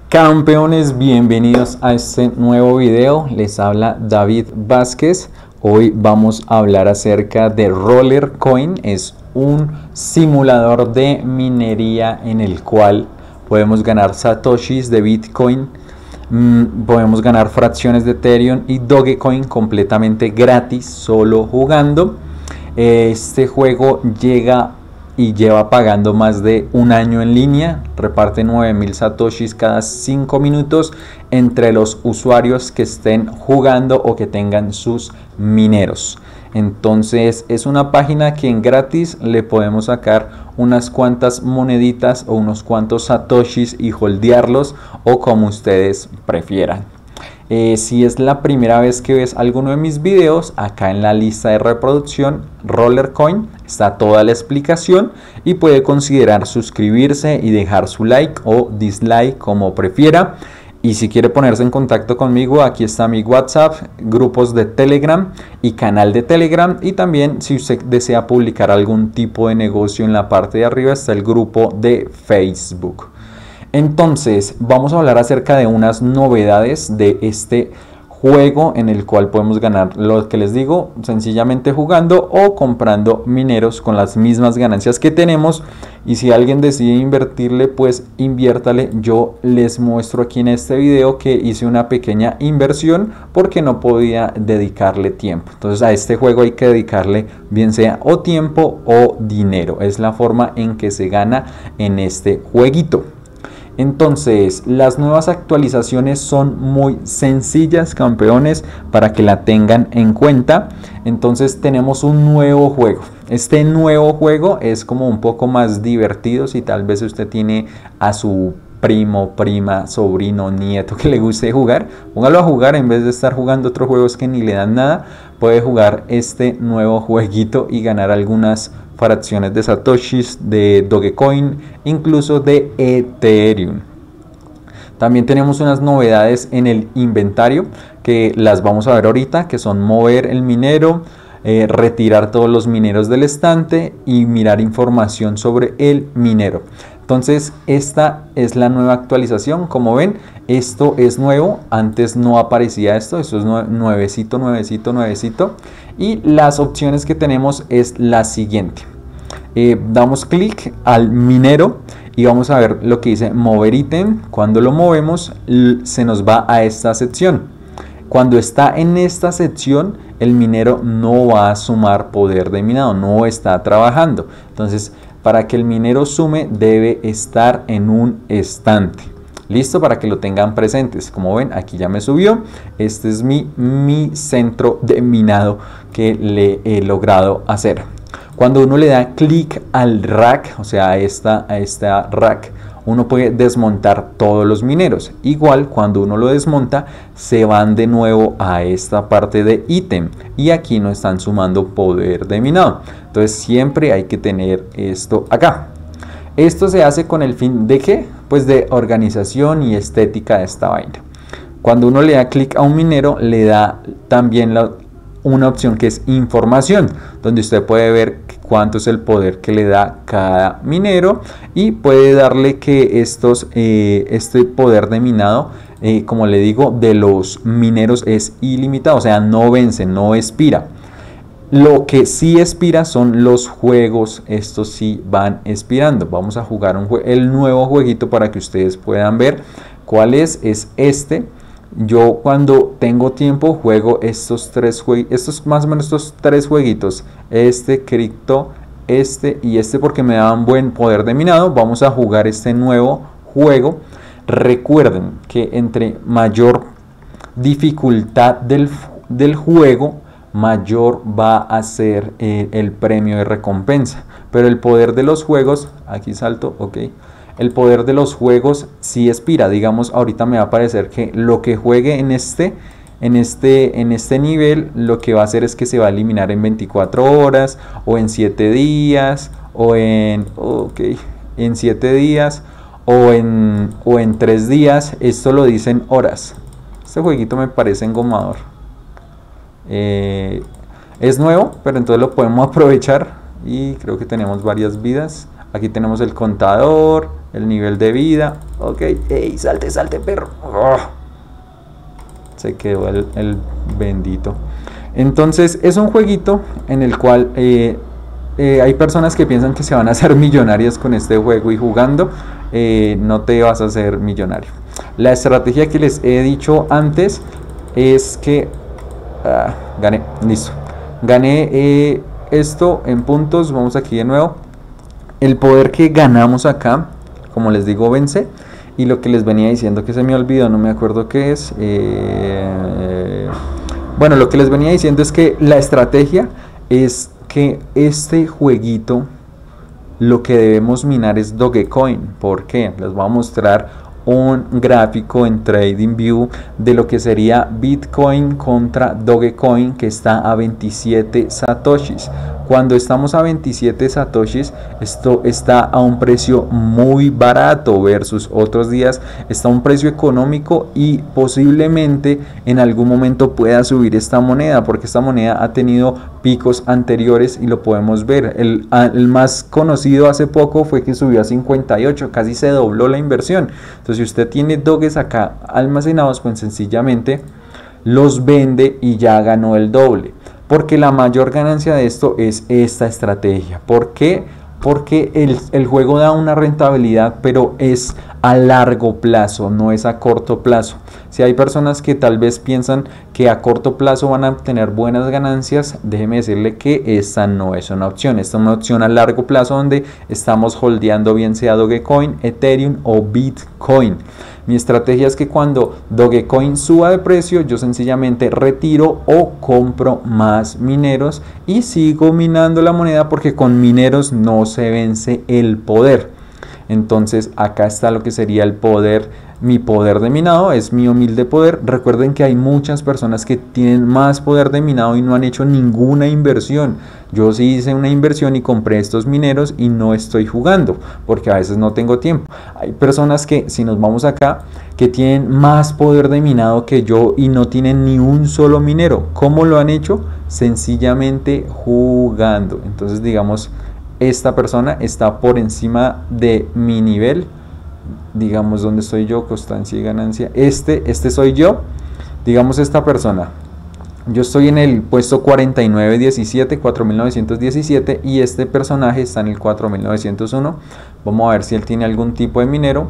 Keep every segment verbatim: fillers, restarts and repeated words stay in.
Campeones, bienvenidos a este nuevo video. Les habla David Vázquez. Hoy vamos a hablar acerca de Roller Coin. Es un simulador de minería en el cual podemos ganar satoshis de Bitcoin, mmm, podemos ganar fracciones de Ethereum y Dogecoin completamente gratis, solo jugando. Este juego llega y lleva pagando más de un año en línea. Reparte nueve mil satoshis cada cinco minutos entre los usuarios que estén jugando o que tengan sus mineros. Entonces es una página que en gratis le podemos sacar unas cuantas moneditas o unos cuantos satoshis y holdearlos, o como ustedes prefieran. Eh, si es la primera vez que ves alguno de mis videos, acá en la lista de reproducción Roller Coin está toda la explicación y puede considerar suscribirse y dejar su like o dislike como prefiera. Y si quiere ponerse en contacto conmigo, aquí está mi WhatsApp, grupos de Telegram y canal de Telegram. Y también, si usted desea publicar algún tipo de negocio, en la parte de arriba está el grupo de Facebook. Entonces vamos a hablar acerca de unas novedades de este juego, en el cual podemos ganar lo que les digo, sencillamente jugando o comprando mineros con las mismas ganancias que tenemos. Y si alguien decide invertirle, pues inviértale. Yo les muestro aquí en este video que hice una pequeña inversión porque no podía dedicarle tiempo. Entonces a este juego hay que dedicarle bien sea o tiempo o dinero. Es la forma en que se gana en este jueguito. Entonces, las nuevas actualizaciones son muy sencillas, campeones, para que la tengan en cuenta. Entonces, tenemos un nuevo juego. Este nuevo juego es como un poco más divertido. Si tal vez usted tiene a su primo, prima, sobrino, nieto que le guste jugar, póngalo a jugar en vez de estar jugando otros juegos que ni le dan nada. Puede jugar este nuevo jueguito y ganar algunas fracciones de satoshis, de Dogecoin, incluso de Ethereum. También tenemos unas novedades en el inventario que las vamos a ver ahorita, que son mover el minero, eh, retirar todos los mineros del estante y mirar información sobre el minero. Entonces esta es la nueva actualización. Como ven, esto es nuevo, antes no aparecía esto, esto es nuevecito, nuevecito, nuevecito. Y las opciones que tenemos es la siguiente. Eh, damos clic al minero y vamos a ver lo que dice mover ítem. Cuando lo movemos se nos va a esta sección. Cuando está en esta sección, el minero no va a sumar poder de minado, no está trabajando. Entonces, para que el minero sume, debe estar en un estante. Listo, para que lo tengan presentes. Como ven, aquí ya me subió. Este es mi, mi centro de minado que le he logrado hacer. Cuando uno le da clic al rack, o sea, a esta, a esta rack, uno puede desmontar todos los mineros. Igual, cuando uno lo desmonta, se van de nuevo a esta parte de ítem. Y aquí no están sumando poder de minado. Entonces, siempre hay que tener esto acá. Esto se hace con el fin de ¿qué? Pues de organización y estética de esta vaina. Cuando uno le da clic a un minero, le da también la, una opción que es información, donde usted puede ver cuánto es el poder que le da cada minero y puede darle que estos, eh, este poder de minado, eh, como le digo, de los mineros es ilimitado, o sea, no vence, no expira. Lo que sí expira son los juegos, estos sí van expirando. Vamos a jugar un el nuevo jueguito para que ustedes puedan ver cuál es, es este. Yo cuando tengo tiempo juego estos tres jueguitos, estos más o menos estos tres jueguitos, este, cripto, este y este, porque me dan buen poder de minado. Vamos a jugar este nuevo juego. Recuerden que entre mayor dificultad del, del juego, mayor va a ser eh, el premio de recompensa. Pero el poder de los juegos, aquí salto, ok. El poder de los juegos sí expira. Digamos, ahorita me va a aparecer que lo que juegue en este, en este, en este nivel, lo que va a hacer es que se va a eliminar en veinticuatro horas, o en siete días, o en, okay, en siete días, o en, o en tres días. Esto lo dicen horas. Este jueguito me parece engomador. Eh, es nuevo, pero entonces lo podemos aprovechar y creo que tenemos varias vidas. Aquí tenemos el contador, el nivel de vida. Ok, ey, salte, salte, perro. Oh. Se quedó el, el bendito. Entonces es un jueguito en el cual eh, eh, hay personas que piensan que se van a hacer millonarias con este juego, y jugando eh, no te vas a hacer millonario. La estrategia que les he dicho antes es que ah, gané, listo, gané eh, esto en puntos. Vamos aquí de nuevo. El poder que ganamos acá, como les digo, vence. Y lo que les venía diciendo, que se me olvidó, no me acuerdo qué es. Eh, bueno, lo que les venía diciendo es que la estrategia es que este jueguito lo que debemos minar es Dogecoin. ¿Por qué? Les voy a mostrar un gráfico en TradingView de lo que sería Bitcoin contra Dogecoin, que está a veintisiete satoshis. Cuando estamos a veintisiete satoshis, esto está a un precio muy barato versus otros días. Está a un precio económico y posiblemente en algún momento pueda subir esta moneda, porque esta moneda ha tenido picos anteriores y lo podemos ver. El, el más conocido hace poco fue que subió a cincuenta y ocho, casi se dobló la inversión. Entonces, si usted tiene doges acá almacenados, pues sencillamente los vende y ya ganó el doble. Porque la mayor ganancia de esto es esta estrategia. ¿Por qué? Porque el, el juego da una rentabilidad, pero es a largo plazo, no es a corto plazo. Si hay personas que tal vez piensan que a corto plazo van a tener buenas ganancias, déjeme decirle que esta no es una opción. Esta es una opción a largo plazo donde estamos holdeando bien sea Dogecoin, Ethereum o Bitcoin. Mi estrategia es que cuando Dogecoin suba de precio, yo sencillamente retiro o compro más mineros y sigo minando la moneda, porque con mineros no se vence el poder. Entonces acá está lo que sería el poder, mi poder de minado, es mi humilde poder. Recuerden que hay muchas personas que tienen más poder de minado y no han hecho ninguna inversión. Yo sí hice una inversión y compré estos mineros y no estoy jugando, porque a veces no tengo tiempo. Hay personas que, si nos vamos acá, que tienen más poder de minado que yo y no tienen ni un solo minero. ¿Cómo lo han hecho? Sencillamente jugando. Entonces, digamos, esta persona está por encima de mi nivel. Digamos, ¿dónde estoy yo? Constancia y ganancia. Este, este soy yo. Digamos, esta persona. Yo estoy en el puesto cuarenta y nueve diecisiete, cuatro mil novecientos diecisiete, y este personaje está en el cuatro mil novecientos uno. Vamos a ver si él tiene algún tipo de minero.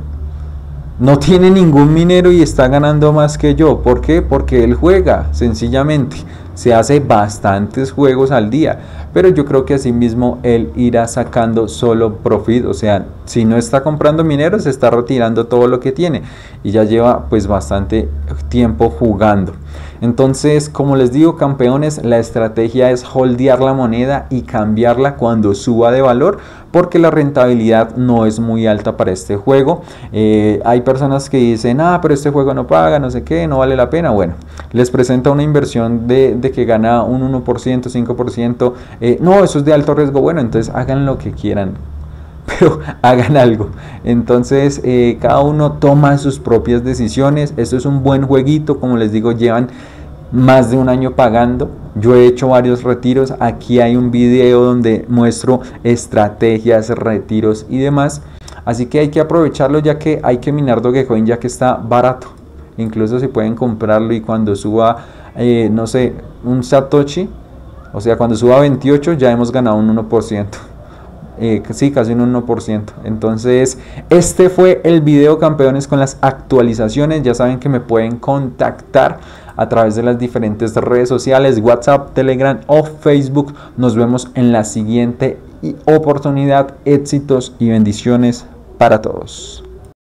No tiene ningún minero y está ganando más que yo. ¿Por qué? Porque él juega, sencillamente. Se hace bastantes juegos al día, pero yo creo que así mismo él irá sacando solo profit. O sea, si no está comprando mineros, está retirando todo lo que tiene y ya lleva pues bastante tiempo jugando. Entonces, como les digo, campeones, la estrategia es holdear la moneda y cambiarla cuando suba de valor, porque la rentabilidad no es muy alta para este juego. Eh, hay personas que dicen, ah, pero este juego no paga, no sé qué, no vale la pena. Bueno, les presenta una inversión de, de que gana un uno por ciento, cinco por ciento. Eh, no, eso es de alto riesgo. Bueno, entonces hagan lo que quieran, pero hagan algo. Entonces eh, cada uno toma sus propias decisiones. Esto es un buen jueguito, como les digo, llevan más de un año pagando. Yo he hecho varios retiros. Aquí hay un video donde muestro estrategias, retiros y demás. Así que hay que aprovecharlo, ya que hay que minar Dogecoin, ya que está barato. Incluso se pueden comprarlo y cuando suba, eh, no sé, un Satoshi, o sea, cuando suba a veintiocho ya hemos ganado un uno por ciento. Eh, sí, casi un uno por ciento. Entonces, este fue el video, campeones, con las actualizaciones. Ya saben que me pueden contactar a través de las diferentes redes sociales, WhatsApp, Telegram o Facebook. Nos vemos en la siguiente oportunidad. Éxitos y bendiciones para todos.